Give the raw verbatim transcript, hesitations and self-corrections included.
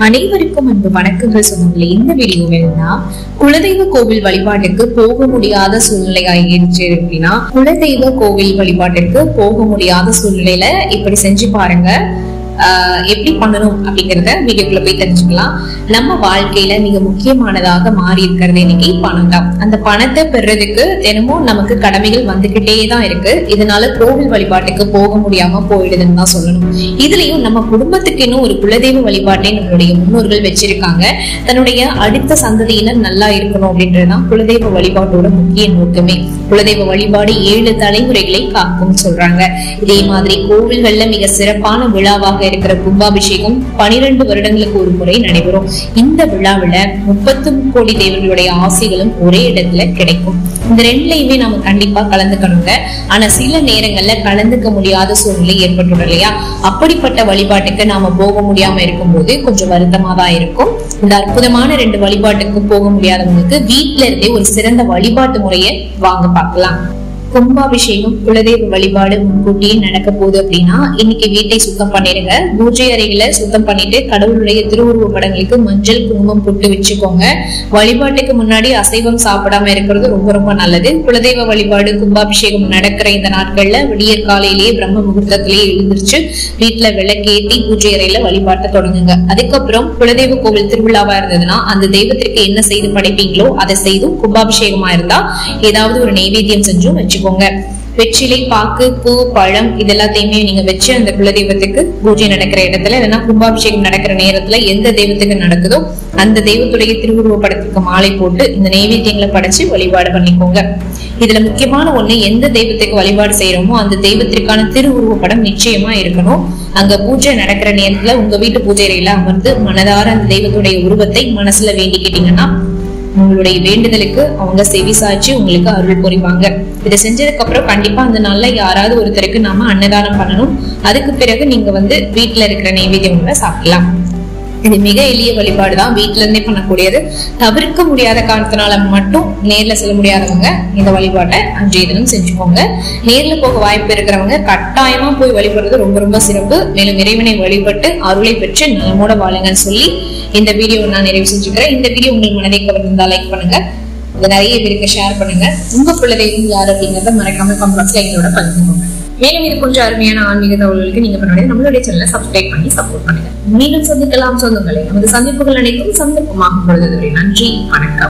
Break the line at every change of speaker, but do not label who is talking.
அனைவருக்கும் அன்பு வணக்கங்கள் சொந்தங்களே. இந்த வீடியோவில் குலதெய்வ கோவில் வழிபாட்டுக்கு போக முடியாத சூழ்நிலை ஆகிடுச்சு அப்படின்னா குலதெய்வ கோவில் வழிபாட்டுக்கு போக முடியாத சூழ்நிலையில இப்படி செஞ்சு பாருங்க. ஆஹ் எப்படி பண்ணணும் அப்படிங்கறத வீடியோக்குள்ள போய் தெரிஞ்சுக்கலாம். நம்ம வாழ்க்கையில மிக முக்கியமானதாக மாறி இருக்கிறது இன்னைக்கு பணம் தான். அந்த பணத்தை பெறதுக்கு தினமும் நமக்கு கடமைகள் வந்துகிட்டே தான் இருக்கு. இதனால கோவில் வழிபாட்டுக்கு போக முடியாம போயிடுதுன்னு தான் சொல்லணும். இதுலயும் நம்ம குடும்பத்துக்கு இன்னும் ஒரு குலதெய்வ வழிபாட்டை நம்மளுடைய முன்னோர்கள் வச்சிருக்காங்க. தன்னுடைய அடுத்த சந்ததியினர் நல்லா இருக்கணும் அப்படின்றதுதான் குலதெய்வ வழிபாட்டோட முக்கிய நோக்கமே. குலதெய்வ வழிபாடு ஏழு தலைமுறைகளை காக்கும் சொல்றாங்க. இதே மாதிரி கோவில்கள்ல மிக சிறப்பான விழாவாக இருக்கிற கும்பாபிஷேகம் பனிரெண்டு வருடங்களுக்கு ஒரு முறை நடைபெறும். இந்த விழாவில முப்பத்தி கோடி தேவர்களுடைய ஆசைகளும் ஒரே இடத்துல கிடைக்கும். இந்த ரெண்டுலயுமே நாம கண்டிப்பா கலந்துக்கணுங்க. ஆனா சில நேரங்கள்ல கலந்துக்க முடியாத சூழ்நிலை ஏற்பட்டுடும் இல்லையா? அப்படிப்பட்ட வழிபாட்டுக்கு நாம போக முடியாம இருக்கும் போது கொஞ்சம் வருத்தமா தான் இருக்கும். இந்த அற்புதமான ரெண்டு வழிபாட்டுக்கு போக முடியாதவங்களுக்கு வீட்டுல இருந்தே ஒரு சிறந்த வழிபாட்டு முறையை வாங்க பார்க்கலாம். கும்பாபிஷேகம் குலதெய்வ வழிபாடு முன்கூட்டியே நடக்க போகுது அப்படின்னா இன்னைக்கு வீட்டை சுத்தம் பண்ணிடுங்க. பூஜை அறைகளை சுத்தம் பண்ணிட்டு கடவுளுடைய திருவுருவ படங்களுக்கு மஞ்சள் குங்குமம் போட்டு வச்சுக்கோங்க. வழிபாட்டுக்கு முன்னாடி அசைவம் சாப்பிடாம இருக்கிறது ரொம்ப ரொம்ப நல்லது. குலதெய்வ வழிபாடு கும்பாபிஷேகம் நடக்கிற இந்த நாட்கள்ல விடியற் காலையிலேயே பிரம்ம முகூர்த்தத்திலேயே எழுந்திருச்சு வீட்டுல விளக்கேத்தி பூஜை அறையில வழிபாட்டை தொடங்குங்க. அதுக்கப்புறம் குலதெய்வ கோவில் திருவிழாவா இருந்ததுன்னா அந்த தெய்வத்திற்கு என்ன செய்து படைப்பீங்களோ அதை செய்தும், கும்பாபிஷேகமா இருந்தா ஏதாவது ஒரு நைவேத்தியம் செஞ்சும் வச்சு வெற்றிலை, பாக்கு, பூ, பழம் இதெல்லாத்தையுமே நீங்க வச்சு அந்த குலதெய்வத்துக்கு பூஜை நடக்கிற இடத்துல இல்லைன்னா கும்பாபிஷேகம் நடக்கிற நேரத்துல எந்த தெய்வத்துக்கு நடக்குதோ அந்த தெய்வத்துடைய திருவுருவ படத்துக்கு மாலை போட்டு இந்த நைவேத்தியங்களை படைச்சு வழிபாடு பண்ணிக்கோங்க. இதுல முக்கியமான ஒண்ணு, எந்த தெய்வத்துக்கு வழிபாடு செய்யறோமோ அந்த தெய்வத்திற்கான திருவுருவ படம் நிச்சயமா இருக்கணும். அங்க பூஜை நடக்கிற நேரத்துல உங்க வீட்டு பூஜை அறையில அமர்ந்து மனதார அந்த தெய்வத்துடைய உருவத்தை மனசுல வேண்டிக்கிட்டீங்கன்னா உங்களுடைய வேண்டுதலுக்கு அவங்க செவி சாய்ச்சி உங்களுக்கு அருள் புரிவாங்க. இதை செஞ்சதுக்கு அப்புறம் கண்டிப்பா அந்த நாள்ல யாராவது ஒருத்தருக்கு நாம அன்னதானம் பண்ணணும். அதுக்கு பிறகு நீங்க வந்து வீட்டுல இருக்கிற நைவேத்தியங்களை சாப்பிடலாம். இது மிக எளிய வழிபாடுதான், வீட்டுல இருந்தே பண்ணக்கூடியது. தவிர்க்க முடியாத காரணத்தினால மட்டும் நேர்ல செல்ல முடியாதவங்க இந்த வழிபாட்டை அன்றைய தினம் செஞ்சுக்கோங்க. நேர்ல போக வாய்ப்பு இருக்கிறவங்க கட்டாயமா போய் வழிபடுறது ரொம்ப ரொம்ப சிறப்பு. மேலும் இறைவனை வழிபட்டு அருளை பெற்று நலமோட வாழுங்கன்னு சொல்லி இந்த வீடியோ நான் நிறைவு செஞ்சுக்கிறேன். இந்த வீடியோ உங்களுக்கு மனதை கவர்ந்திருந்தா லைக் பண்ணுங்க, இதை நிறைய பேருக்கு ஷேர் பண்ணுங்க. உங்க குலதெய்வம் யார் அப்படிங்கறத மறக்காம கமெண்ட் பாக்ஸ்ல எங்களோட பகிர்ந்துக்கோங்க. மேலும் இது கொஞ்சம் அருமையான ஆன்மீக தகவல்களுக்கு நீங்க பண்ண நம்மளுடைய சேனலை சப்ஸ்கிரைப் பண்ணி சப்போர்ட் பண்ணுங்க. மீண்டும் சந்திக்கலாம் சொந்தங்களே. நமது சந்திப்புகள் அனைத்தும் சந்தர்ப்பமாகும் பொழுது நன்றி, வணக்கம்.